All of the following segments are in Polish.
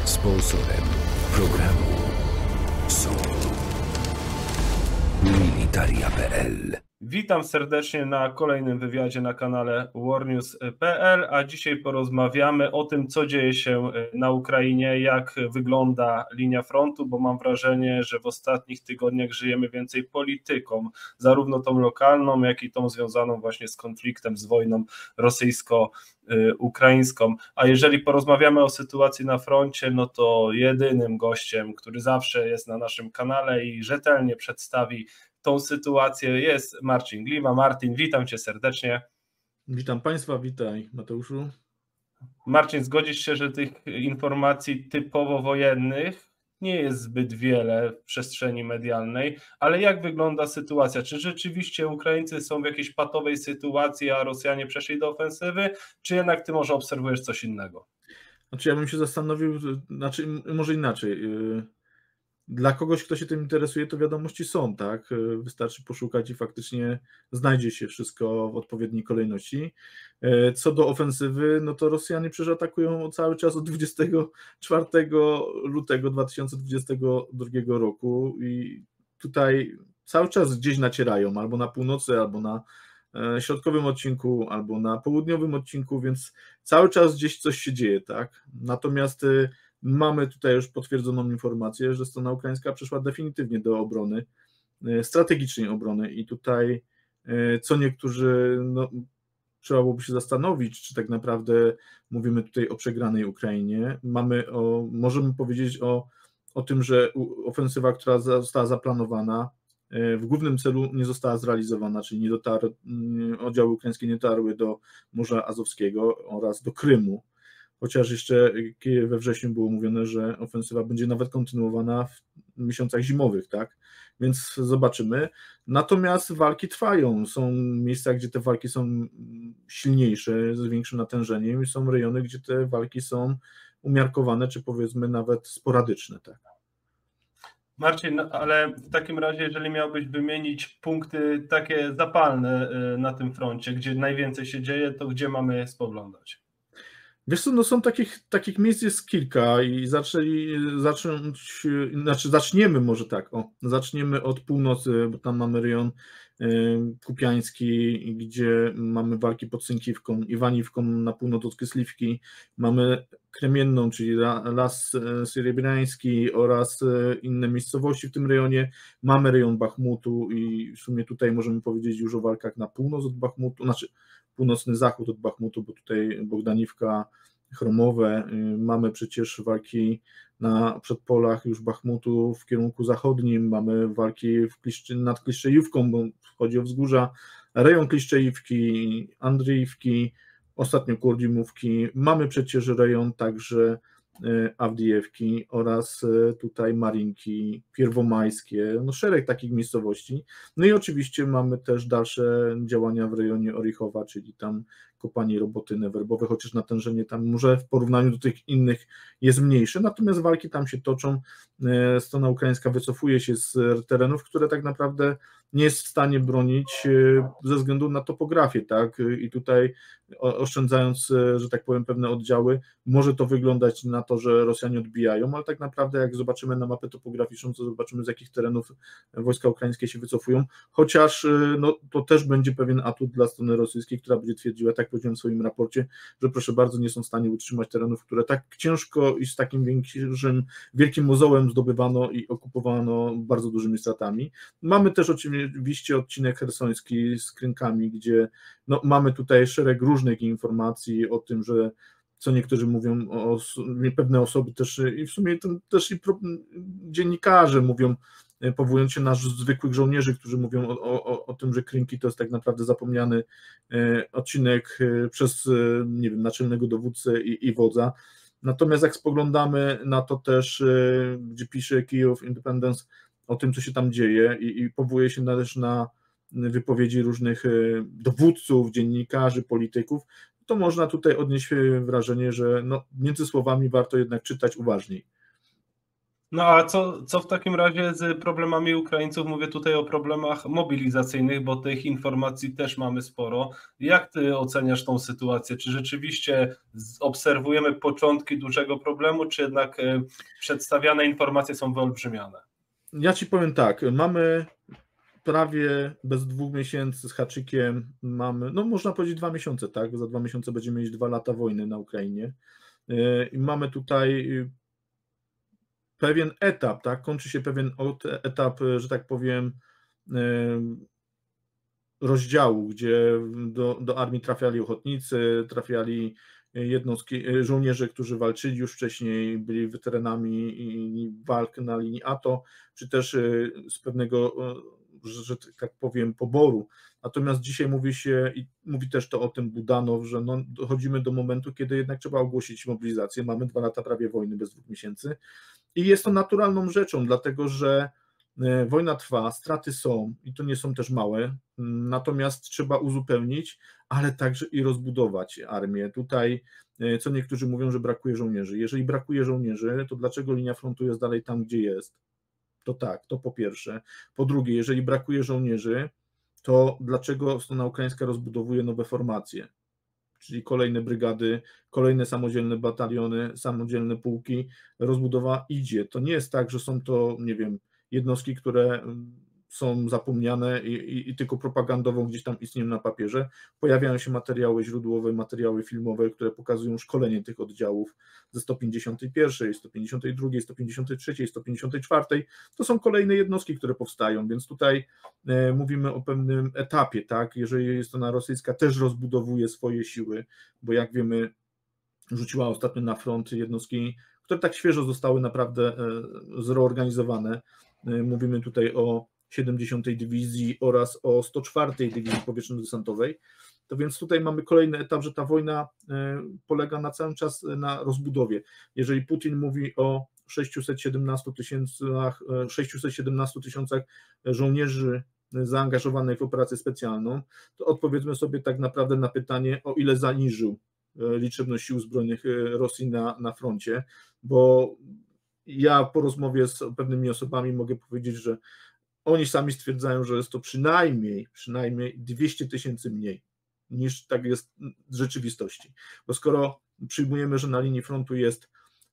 Sponsorem programu są Militaria.pl. Witam serdecznie na kolejnym wywiadzie na kanale warnews.pl, a dzisiaj porozmawiamy o tym, co dzieje się na Ukrainie, jak wygląda linia frontu, bo mam wrażenie, że w ostatnich tygodniach żyjemy więcej polityką, zarówno tą lokalną, jak i tą związaną właśnie z konfliktem, z wojną rosyjsko-ukraińską. A jeżeli porozmawiamy o sytuacji na froncie, no to jedynym gościem, który zawsze jest na naszym kanale i rzetelnie przedstawi tą sytuację, jest Marcin Gliwa. Martin, witam Cię serdecznie. Witam Państwa, witaj Mateuszu. Marcin, zgodzisz się, że tych informacji typowo wojennych nie jest zbyt wiele w przestrzeni medialnej, ale jak wygląda sytuacja? Czy rzeczywiście Ukraińcy są w jakiejś patowej sytuacji, a Rosjanie przeszli do ofensywy, czy jednak Ty może obserwujesz coś innego? Znaczy ja bym się zastanowił, może inaczej. Dla kogoś, kto się tym interesuje, to wiadomości są, tak? Wystarczy poszukać i faktycznie znajdzie się wszystko w odpowiedniej kolejności. Co do ofensywy, no to Rosjanie przecież atakują cały czas od 24 lutego 2022 roku i tutaj cały czas gdzieś nacierają, albo na północy, albo na środkowym odcinku, albo na południowym odcinku, więc cały czas gdzieś coś się dzieje, tak? Natomiast mamy tutaj już potwierdzoną informację, że strona ukraińska przeszła definitywnie do obrony, strategicznej obrony i tutaj co niektórzy, no, trzeba byłoby się zastanowić, czy tak naprawdę mówimy tutaj o przegranej Ukrainie. Możemy powiedzieć o tym, że ofensywa, która została zaplanowana, w głównym celu nie została zrealizowana, czyli oddziały ukraińskie nie dotarły do Morza Azowskiego oraz do Krymu. Chociaż jeszcze we wrześniu było mówione, że ofensywa będzie nawet kontynuowana w miesiącach zimowych, tak? Więc zobaczymy. Natomiast walki trwają. Są miejsca, gdzie te walki są silniejsze, z większym natężeniem i są rejony, gdzie te walki są umiarkowane, czy powiedzmy nawet sporadyczne, tak? Marcin, ale w takim razie, jeżeli miałbyś wymienić punkty takie zapalne na tym froncie, gdzie najwięcej się dzieje, to gdzie mamy spoglądać? Wiesz co, no są takich miejsc jest kilka i zaczniemy może tak, zaczniemy od północy, bo tam mamy rejon kupiański, gdzie mamy walki pod Sękiwką, Iwaniwką na północ od Kyslivki, mamy Kremienną, czyli Las Sierebriański oraz inne miejscowości w tym rejonie, mamy rejon Bachmutu i w sumie tutaj możemy powiedzieć już o walkach na północ od Bachmutu, znaczy północny zachód od Bachmutu, bo tutaj Bogdaniwka, Chromowe, mamy przecież walki na przedpolach już Bachmutu w kierunku zachodnim, mamy walki nad Kliszczejówką, bo chodzi o wzgórza, rejon Kliszczejówki, Andriiwki, ostatnio Kurdimówki, mamy przecież rejon także Awdijewki oraz tutaj Marinki, Pierwomajskie, no szereg takich miejscowości. No i oczywiście mamy też dalsze działania w rejonie Orichowa, czyli tam kopanie robotyny werbowe, chociaż natężenie tam może w porównaniu do tych innych jest mniejsze, natomiast walki tam się toczą. Strona ukraińska wycofuje się z terenów, które tak naprawdę nie jest w stanie bronić ze względu na topografię, tak? I tutaj oszczędzając, że tak powiem, pewne oddziały, może to wyglądać na to, że Rosjanie odbijają, ale tak naprawdę jak zobaczymy na mapę topograficzną, to zobaczymy, z jakich terenów wojska ukraińskie się wycofują, chociaż no, to też będzie pewien atut dla strony rosyjskiej, która będzie twierdziła, tak powiedziałem w swoim raporcie, że proszę bardzo, nie są w stanie utrzymać terenów, które tak ciężko i z takim wielkim mozołem zdobywano i okupowano bardzo dużymi stratami. Mamy też oczywiście odcinek chersoński z Krynkami, gdzie no, mamy tutaj szereg różnych informacji o tym, że co niektórzy mówią, pewne osoby też i w sumie też i dziennikarze mówią, powołując się na zwykłych żołnierzy, którzy mówią o tym, że Krynki to jest tak naprawdę zapomniany odcinek przez, nie wiem, naczelnego dowódcę i wodza. Natomiast jak spoglądamy na to też, gdzie pisze Kyiv Independence o tym, co się tam dzieje i powołuje się też na wypowiedzi różnych dowódców, dziennikarzy, polityków, to można tutaj odnieść wrażenie, że no, między słowami warto jednak czytać uważniej. No a co w takim razie z problemami Ukraińców? Mówię tutaj o problemach mobilizacyjnych, bo tych informacji też mamy sporo. Jak ty oceniasz tą sytuację? Czy rzeczywiście obserwujemy początki dużego problemu, czy jednak przedstawiane informacje są wyolbrzymiane? Ja ci powiem tak, mamy prawie bez 2 miesięcy z haczykiem, mamy, no można powiedzieć 2 miesiące, tak? Za 2 miesiące będziemy mieć 2 lata wojny na Ukrainie. I mamy tutaj pewien etap, tak? Kończy się pewien etap, że tak powiem, rozdziału, gdzie do armii trafiali ochotnicy, trafiali jednostki, żołnierze, którzy walczyli już wcześniej, byli weteranami walk na linii ATO, czy też z pewnego, że tak powiem, poboru. Natomiast dzisiaj mówi się, i mówi też to o tym Budanow, że no, dochodzimy do momentu, kiedy jednak trzeba ogłosić mobilizację. Mamy 2 lata prawie wojny bez 2 miesięcy i jest to naturalną rzeczą, dlatego że wojna trwa, straty są i to nie są też małe, natomiast trzeba uzupełnić, ale także i rozbudować armię. Tutaj, co niektórzy mówią, że brakuje żołnierzy. Jeżeli brakuje żołnierzy, to dlaczego linia frontu jest dalej tam, gdzie jest? To tak, to po pierwsze. Po drugie, jeżeli brakuje żołnierzy, to dlaczego strona ukraińska rozbudowuje nowe formacje? Czyli kolejne brygady, kolejne samodzielne bataliony, samodzielne pułki, rozbudowa idzie. To nie jest tak, że są to, nie wiem, jednostki, które są zapomniane i tylko propagandowo gdzieś tam istnieją na papierze. Pojawiają się materiały źródłowe, materiały filmowe, które pokazują szkolenie tych oddziałów ze 151, 152, 153, 154. To są kolejne jednostki, które powstają, więc tutaj mówimy o pewnym etapie, tak? Jeżeli strona rosyjska też rozbudowuje swoje siły, bo jak wiemy, rzuciła ostatnio na front jednostki, które tak świeżo zostały naprawdę zreorganizowane. Mówimy tutaj o 70. Dywizji oraz o 104. Dywizji Powietrzno-Desantowej. To więc tutaj mamy kolejny etap, że ta wojna polega na cały czas na rozbudowie. Jeżeli Putin mówi o 617 tysiącach żołnierzy zaangażowanych w operację specjalną, to odpowiedzmy sobie tak naprawdę na pytanie, o ile zaniżył liczebność sił zbrojnych Rosji na froncie, bo ja po rozmowie z pewnymi osobami mogę powiedzieć, że oni sami stwierdzają, że jest to przynajmniej 200 tysięcy mniej niż tak jest w rzeczywistości. Bo skoro przyjmujemy, że na linii frontu jest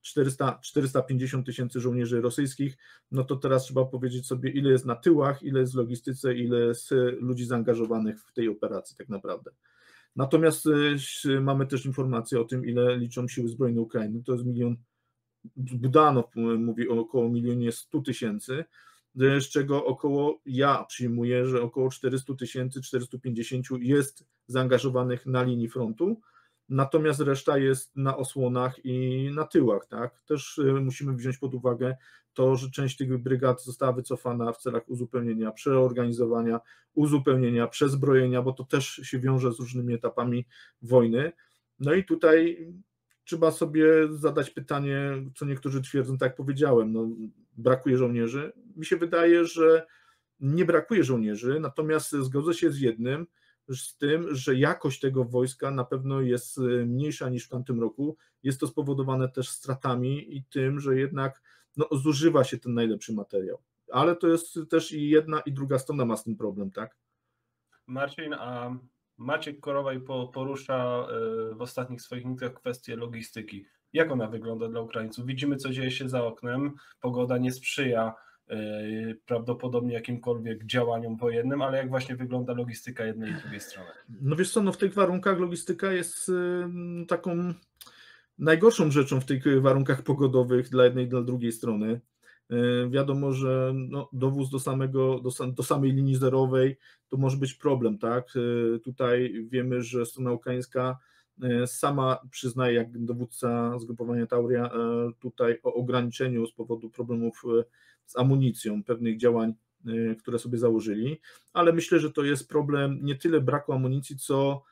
450 tysięcy żołnierzy rosyjskich, no to teraz trzeba powiedzieć sobie, ile jest na tyłach, ile jest w logistyce, ile jest ludzi zaangażowanych w tej operacji tak naprawdę. Natomiast mamy też informacje o tym, ile liczą siły zbrojne Ukrainy. To jest Budanow mówi o około 1 100 000, z czego około, ja przyjmuję, że około 400 000, 450 jest zaangażowanych na linii frontu, natomiast reszta jest na osłonach i na tyłach. Tak? Też musimy wziąć pod uwagę to, że część tych brygad została wycofana w celach uzupełnienia, przeorganizowania, uzupełnienia, przezbrojenia, bo to też się wiąże z różnymi etapami wojny. No i tutaj trzeba sobie zadać pytanie, co niektórzy twierdzą, tak jak powiedziałem, no, brakuje żołnierzy. Mi się wydaje, że nie brakuje żołnierzy, natomiast zgodzę się z jednym, z tym, że jakość tego wojska na pewno jest mniejsza niż w tamtym roku. Jest to spowodowane też stratami i tym, że jednak no, zużywa się ten najlepszy materiał. Ale to jest też i jedna i druga strona ma z tym problem, tak? Marcin, a Maciek Korowaj porusza w ostatnich swoich minutach kwestię logistyki. Jak ona wygląda dla Ukraińców? Widzimy, co dzieje się za oknem. Pogoda nie sprzyja prawdopodobnie jakimkolwiek działaniom wojennym, ale jak właśnie wygląda logistyka jednej i drugiej strony? No wiesz co, no w tych warunkach logistyka jest taką najgorszą rzeczą w tych warunkach pogodowych dla jednej i dla drugiej strony. Wiadomo, że no, dowóz do samej linii zerowej to może być problem, tak? Tutaj wiemy, że strona ukraińska sama przyznaje, jak dowódca zgrupowania Tauria, tutaj o ograniczeniu z powodu problemów z amunicją, pewnych działań, które sobie założyli, ale myślę, że to jest problem nie tyle braku amunicji, co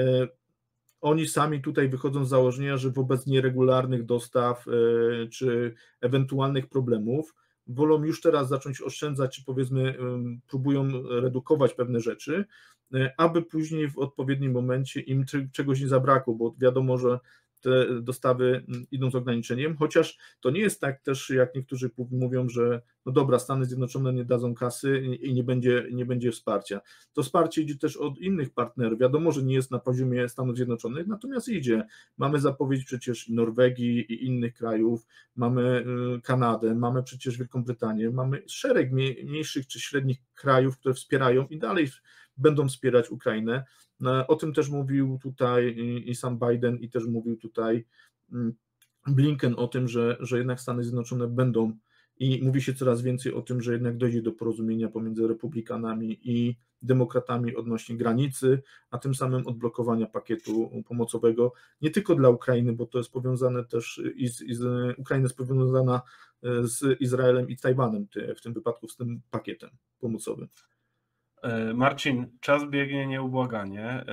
oni sami tutaj wychodzą z założenia, że wobec nieregularnych dostaw czy ewentualnych problemów wolą już teraz zacząć oszczędzać, czy powiedzmy próbują redukować pewne rzeczy, aby później w odpowiednim momencie im czegoś nie zabrakło, bo wiadomo, że te dostawy idą z ograniczeniem, chociaż to nie jest tak też, jak niektórzy mówią, że no dobra, Stany Zjednoczone nie dadzą kasy i nie będzie wsparcia. To wsparcie idzie też od innych partnerów. Wiadomo, że nie jest na poziomie Stanów Zjednoczonych, natomiast idzie. Mamy zapowiedź przecież Norwegii i innych krajów, mamy Kanadę, mamy przecież Wielką Brytanię, mamy szereg mniejszych czy średnich krajów, które wspierają i dalej będą wspierać Ukrainę. O tym też mówił tutaj i sam Biden, i też mówił tutaj Blinken o tym, że jednak Stany Zjednoczone będą, i mówi się coraz więcej o tym, że jednak dojdzie do porozumienia pomiędzy republikanami i demokratami odnośnie granicy, a tym samym odblokowania pakietu pomocowego, nie tylko dla Ukrainy, bo to jest powiązane też Ukraina jest powiązana z Izraelem i Tajwanem, w tym wypadku z tym pakietem pomocowym. Marcin, czas biegnie nieubłaganie.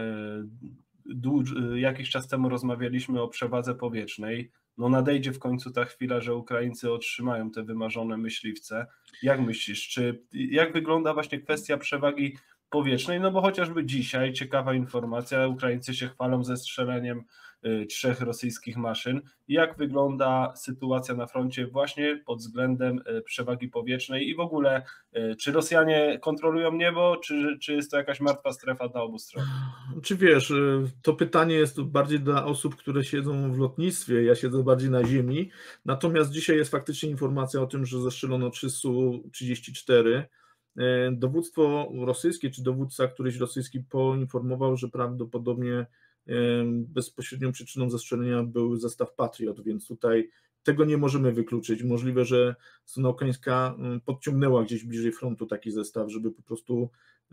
Jakiś czas temu rozmawialiśmy o przewadze powietrznej. No nadejdzie w końcu ta chwila, że Ukraińcy otrzymają te wymarzone myśliwce. Jak myślisz, jak wygląda właśnie kwestia przewagi powietrznej? No bo chociażby dzisiaj ciekawa informacja, Ukraińcy się chwalą ze strzeleniem 3 rosyjskich maszyn. Jak wygląda sytuacja na froncie właśnie pod względem przewagi powietrznej i w ogóle czy Rosjanie kontrolują niebo, czy jest to jakaś martwa strefa dla obu stron? Czy wiesz, to pytanie jest bardziej dla osób, które siedzą w lotnictwie, ja siedzę bardziej na ziemi, natomiast dzisiaj jest faktycznie informacja o tym, że zestrzelono 334. Dowództwo rosyjskie, czy dowódca któryś rosyjski poinformował, że prawdopodobnie bezpośrednią przyczyną zestrzelenia był zestaw Patriot, więc tutaj tego nie możemy wykluczyć. Możliwe, że strona ukraińska podciągnęła gdzieś bliżej frontu taki zestaw, żeby po prostu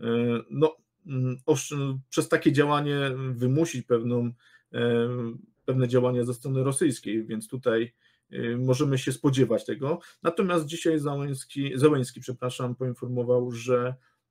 przez takie działanie wymusić pewne działania ze strony rosyjskiej, więc tutaj możemy się spodziewać tego. Natomiast dzisiaj Zełenski, poinformował, że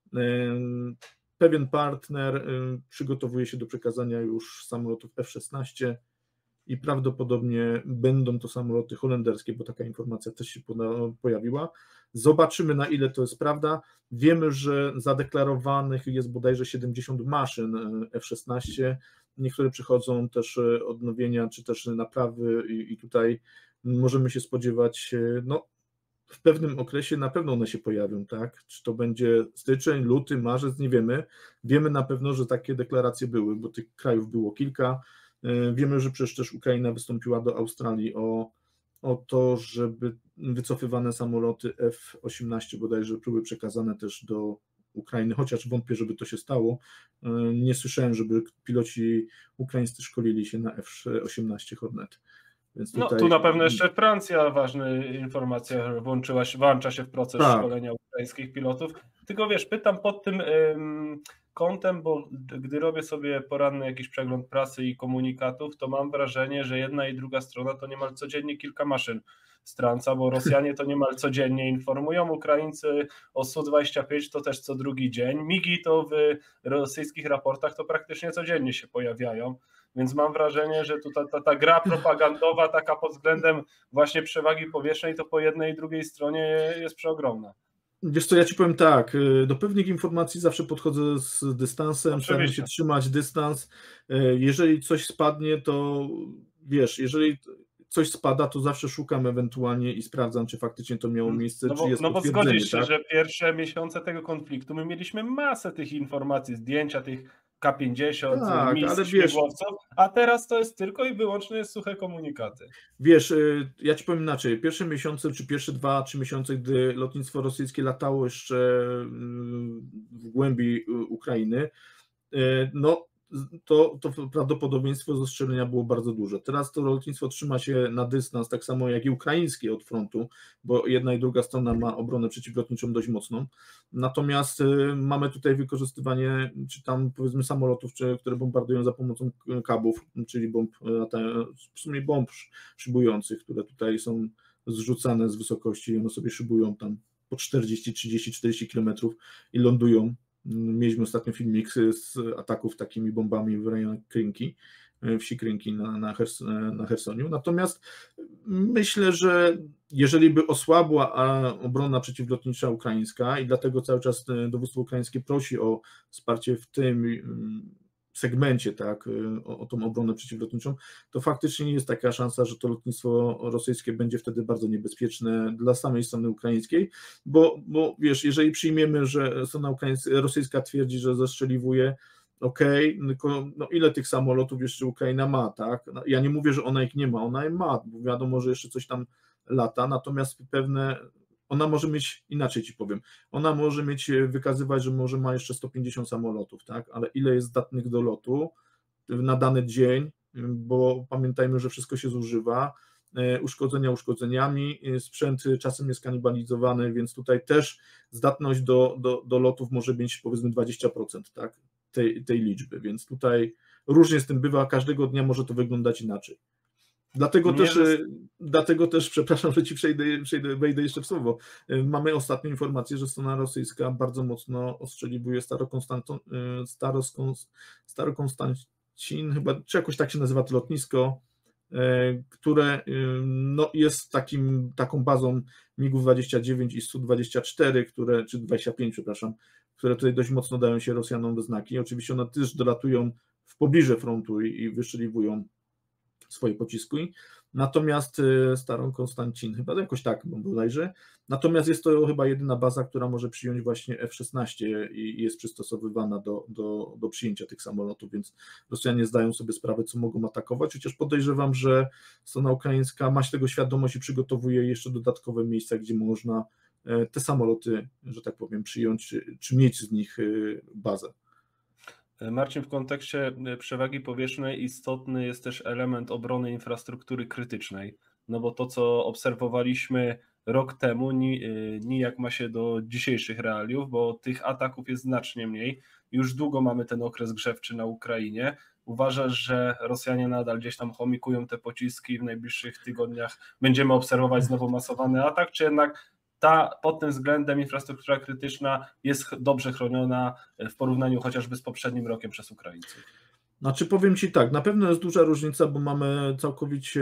pewien partner przygotowuje się do przekazania już samolotów F-16 i prawdopodobnie będą to samoloty holenderskie, bo taka informacja też się pojawiła. Zobaczymy, na ile to jest prawda. Wiemy, że zadeklarowanych jest bodajże 70 maszyn F-16. Niektóre przychodzą też odnowienia, czy też naprawy i tutaj możemy się spodziewać, w pewnym okresie na pewno one się pojawią, tak? Czy to będzie styczeń, luty, marzec, nie wiemy. Wiemy na pewno, że takie deklaracje były, bo tych krajów było kilka. Wiemy, że przecież też Ukraina wystąpiła do Australii o to, żeby wycofywane samoloty F-18 bodajże były przekazane też do Ukrainy, chociaż wątpię, żeby to się stało. Nie słyszałem, żeby piloci ukraińscy szkolili się na F-18 Hornet. Więc tutaj... tu na pewno jeszcze Francja, ważna informacja, włącza się w proces szkolenia ukraińskich pilotów. Tylko wiesz, pytam pod tym kątem, bo gdy robię sobie poranny jakiś przegląd prasy i komunikatów, to mam wrażenie, że jedna i druga strona to niemal codziennie kilka maszyn strąca, bo Rosjanie to niemal codziennie informują, Ukraińcy o Su-25 to też co drugi dzień, migi to w rosyjskich raportach to praktycznie codziennie się pojawiają, więc mam wrażenie, że tutaj ta gra propagandowa taka pod względem właśnie przewagi powietrznej to po jednej i drugiej stronie jest przeogromna. Wiesz co, ja Ci powiem tak, do pewnych informacji zawsze podchodzę z dystansem, staram się trzymać dystans. Jeżeli coś spadnie, to wiesz, jeżeli coś spada, to zawsze szukam ewentualnie i sprawdzam, czy faktycznie to miało miejsce, czy jest bo potwierdzenie. zgodzisz się, tak? że pierwsze miesiące tego konfliktu my mieliśmy masę tych informacji, zdjęcia tych K-50, misji śmigłowców, a teraz to jest tylko i wyłącznie suche komunikaty. Wiesz, ja Ci powiem inaczej, pierwsze miesiące, czy pierwsze 2-3 miesiące, gdy lotnictwo rosyjskie latało jeszcze w głębi Ukrainy, to prawdopodobieństwo zestrzelenia było bardzo duże. Teraz to lotnictwo trzyma się na dystans, tak samo jak i ukraińskie od frontu, bo jedna i druga strona ma obronę przeciwlotniczą dość mocną. Natomiast mamy tutaj wykorzystywanie, czy tam powiedzmy samolotów, które bombardują za pomocą kabów, czyli w sumie bomb szybujących, które tutaj są zrzucane z wysokości i one sobie szybują tam po 40, 30, 40 kilometrów i lądują. Mieliśmy ostatnio filmik z ataków takimi bombami w rejonie Krynki, wsi Krynki na Chersoniu. Natomiast myślę, że jeżeli by osłabła obrona przeciwlotnicza ukraińska i dlatego cały czas dowództwo ukraińskie prosi o wsparcie segmencie, tak, o tą obronę przeciwlotniczą, to faktycznie jest taka szansa, że to lotnictwo rosyjskie będzie wtedy bardzo niebezpieczne dla samej strony ukraińskiej, bo wiesz, jeżeli przyjmiemy, że strona rosyjska twierdzi, że zestrzeliwuje, tylko no ile tych samolotów jeszcze Ukraina ma, tak? No, ja nie mówię, że ona ich nie ma, ona je ma, bo wiadomo, że jeszcze coś tam lata, natomiast ona może mieć, inaczej ci powiem, ona może wykazywać, że może ma jeszcze 150 samolotów, tak? Ale ile jest zdatnych do lotu na dany dzień, bo pamiętajmy, że wszystko się zużywa, uszkodzenia uszkodzeniami, sprzęt czasem jest kanibalizowany, więc tutaj też zdatność do lotów może mieć powiedzmy 20%, tak? tej liczby, więc tutaj różnie z tym bywa, każdego dnia może to wyglądać inaczej. Dlatego też, przepraszam, że ci wejdę jeszcze w słowo, mamy ostatnią informację, że strona rosyjska bardzo mocno ostrzeliwuje Starokonstancin, chyba, czy jakoś tak się nazywa to lotnisko, które no, jest taką bazą MiG-ów 29 i Su-24, czy 25, przepraszam, które tutaj dość mocno dają się Rosjanom we znaki. Oczywiście one też dolatują w pobliże frontu i wystrzeliwują swoje pociski. Natomiast Starą Konstancin, chyba jakoś tak bodajże, natomiast jest to chyba jedyna baza, która może przyjąć właśnie F-16 i jest przystosowywana do przyjęcia tych samolotów, więc Rosjanie zdają sobie sprawę, co mogą atakować, chociaż podejrzewam, że strona ukraińska ma z tego świadomość i przygotowuje jeszcze dodatkowe miejsca, gdzie można te samoloty, że tak powiem, przyjąć, czy mieć z nich bazę. Marcin, w kontekście przewagi powietrznej istotny jest też element obrony infrastruktury krytycznej, no bo to, co obserwowaliśmy rok temu, nijak ma się do dzisiejszych realiów, bo tych ataków jest znacznie mniej. Już długo mamy ten okres grzewczy na Ukrainie. Uważasz, że Rosjanie nadal gdzieś tam chomikują te pociski i w najbliższych tygodniach będziemy obserwować znowu masowany atak, czy jednak pod tym względem infrastruktura krytyczna jest dobrze chroniona w porównaniu chociażby z poprzednim rokiem przez Ukraińców? Znaczy powiem Ci tak, na pewno jest duża różnica, bo mamy całkowicie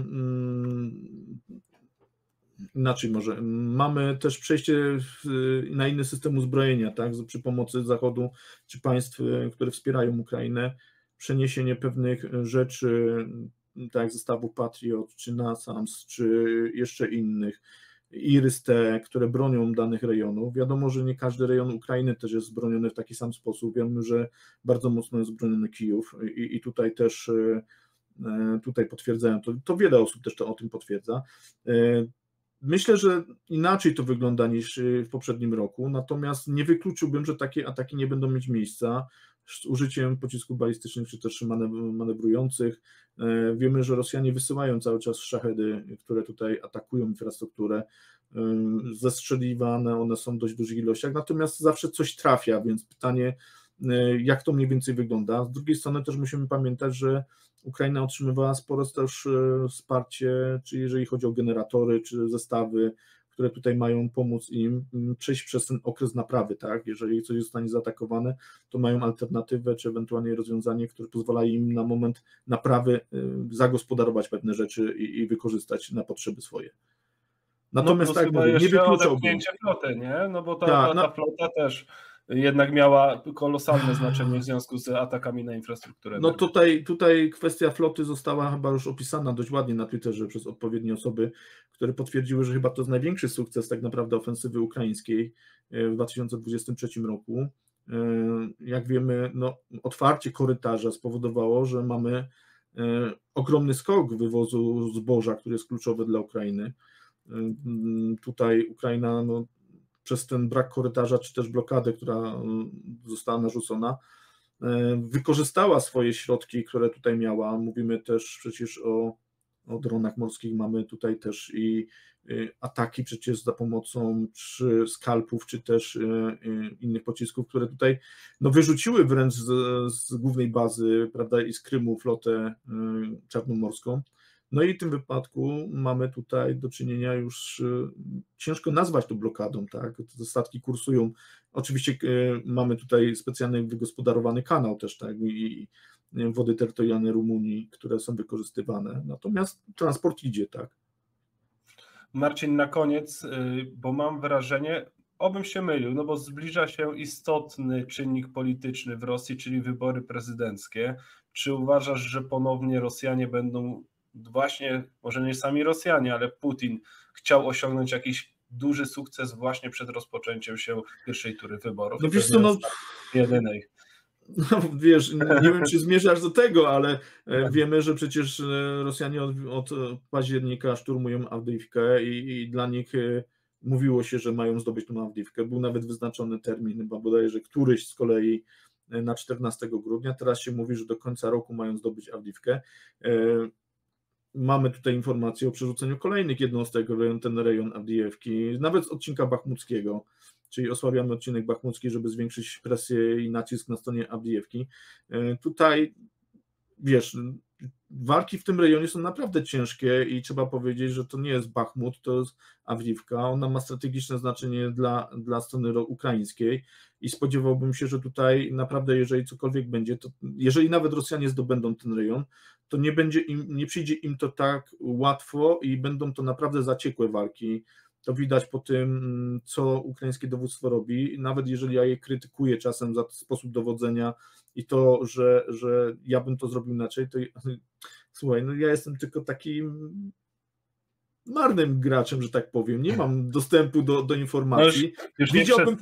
inaczej może. Mamy też przejście na inny system uzbrojenia, tak, przy pomocy Zachodu czy państw, które wspierają Ukrainę, przeniesienie pewnych rzeczy, tak jak zestawów Patriot, czy NASAMS, czy jeszcze innych, IRIS-T, które bronią danych rejonów. Wiadomo, że nie każdy rejon Ukrainy też jest broniony w taki sam sposób. Wiemy, że bardzo mocno jest broniony Kijów i tutaj też potwierdzają to wiele osób też o tym potwierdza. Myślę, że inaczej to wygląda niż w poprzednim roku, natomiast nie wykluczyłbym, że takie ataki nie będą mieć miejsca z użyciem pocisków balistycznych czy też manewrujących. Wiemy, że Rosjanie wysyłają cały czas szachedy, które tutaj atakują infrastrukturę. Zestrzeliwane one są w dość dużych ilościach, natomiast zawsze coś trafia, więc pytanie, jak to mniej więcej wygląda. Z drugiej strony też musimy pamiętać, że Ukraina otrzymywała spore też wsparcie, czy jeżeli chodzi o generatory, czy zestawy, które tutaj mają pomóc im przejść przez ten okres naprawy, tak? Jeżeli coś zostanie zaatakowane, to mają alternatywę, czy ewentualnie rozwiązanie, które pozwala im na moment naprawy zagospodarować pewne rzeczy i wykorzystać na potrzeby swoje. Natomiast tak mówię, nie wykluczałbym. Floty, nie? No bo ta flota też jednak miała kolosalne znaczenie w związku z atakami na infrastrukturę. No tutaj kwestia floty została chyba już opisana dość ładnie na Twitterze przez odpowiednie osoby, które potwierdziły, że chyba to jest największy sukces tak naprawdę ofensywy ukraińskiej w 2023 roku. Jak wiemy, no, otwarcie korytarza spowodowało, że mamy ogromny skok wywozu zboża, który jest kluczowy dla Ukrainy. Tutaj Ukraina przez ten brak korytarza, czy też blokadę, która została narzucona, wykorzystała swoje środki, które tutaj miała. Mówimy też przecież o dronach morskich, mamy tutaj też i ataki przecież za pomocą czy skalpów, czy też innych pocisków, które tutaj wyrzuciły wręcz z głównej bazy, prawda, i z Krymu flotę czarnomorską. No i w tym wypadku mamy tutaj do czynienia już, ciężko nazwać to blokadą, tak? Te statki kursują. Oczywiście mamy tutaj specjalnie wygospodarowany kanał też, tak? I wody terytorialne Rumunii, które są wykorzystywane. Natomiast transport idzie, tak? Marcin, na koniec, bo mam wrażenie, Obym się mylił, no bo zbliża się istotny czynnik polityczny w Rosji, czyli wybory prezydenckie. Czy uważasz, że ponownie Rosjanie będą właśnie, może nie sami Rosjanie, ale Putin chciał osiągnąć jakiś duży sukces właśnie przed rozpoczęciem się pierwszej tury wyborów? No wiesz co, no, jedynej. No, wiesz, nie wiem, czy zmierzasz do tego, ale wiemy, że przecież Rosjanie od października szturmują Awdijiwkę i dla nich mówiło się, że mają zdobyć tą Awdijiwkę. Był nawet wyznaczony termin, chyba bodajże któryś z kolei na 14 grudnia. Teraz się mówi, że do końca roku mają zdobyć Awdijiwkę. Mamy tutaj informacje o przerzuceniu kolejnych jednostek w ten rejon Awdijewki, nawet z odcinka bachmuckiego, czyli osłabiamy odcinek bachmucki, żeby zwiększyć presję i nacisk na stronie Awdijewki. Tutaj, wiesz, walki w tym rejonie są naprawdę ciężkie i trzeba powiedzieć, że to nie jest Bachmut, to jest Awdijewka. Ona ma strategiczne znaczenie dla strony ukraińskiej i spodziewałbym się, że tutaj naprawdę, jeżeli cokolwiek będzie, to jeżeli nawet Rosjanie zdobędą ten rejon, to nie przyjdzie im to tak łatwo i będą to naprawdę zaciekłe walki. To widać po tym, co ukraińskie dowództwo robi, nawet jeżeli ja je krytykuję czasem za sposób dowodzenia i to, że ja bym to zrobił inaczej, to słuchaj, no ja jestem tylko takim marnym graczem, że tak powiem, nie mam dostępu do informacji. No już widziałbym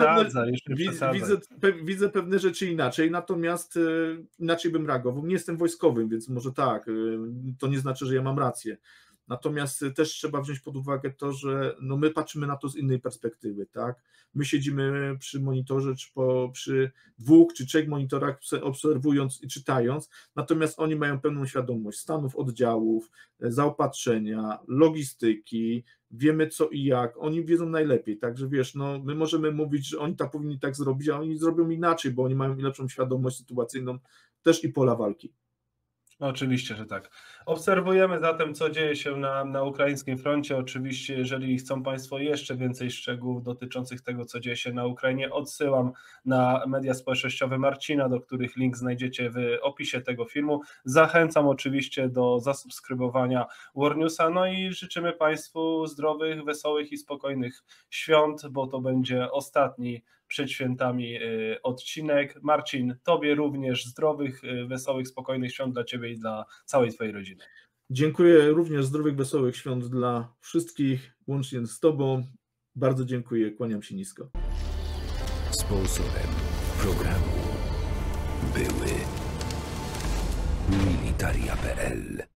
widzę pewne rzeczy inaczej, natomiast inaczej bym reagował. Nie jestem wojskowym, więc może tak, to nie znaczy, że ja mam rację. Natomiast też trzeba wziąć pod uwagę to, że no my patrzymy na to z innej perspektywy, tak? My siedzimy przy monitorze, czy przy 2 czy 3 monitorach obserwując i czytając, natomiast oni mają pełną świadomość stanów oddziałów, zaopatrzenia, logistyki, wiemy co i jak, oni wiedzą najlepiej, także wiesz, no my możemy mówić, że oni tak powinni tak zrobić, a oni zrobią inaczej, bo oni mają lepszą świadomość sytuacyjną też i pola walki. No, oczywiście, że tak. Obserwujemy zatem, co dzieje się na ukraińskim froncie. Oczywiście, jeżeli chcą Państwo jeszcze więcej szczegółów dotyczących tego, co dzieje się na Ukrainie, odsyłam na media społecznościowe Marcina, do których link znajdziecie w opisie tego filmu. Zachęcam oczywiście do zasubskrybowania Warnewsa, no i życzymy Państwu zdrowych, wesołych i spokojnych świąt, bo to będzie ostatni przed świętami odcinek. Marcin, Tobie również zdrowych, wesołych, spokojnych świąt dla Ciebie i dla całej Twojej rodziny. Dziękuję, również zdrowych, wesołych świąt dla wszystkich, łącznie z Tobą. Bardzo dziękuję, kłaniam się nisko. Sponsorem programu były Militaria.pl.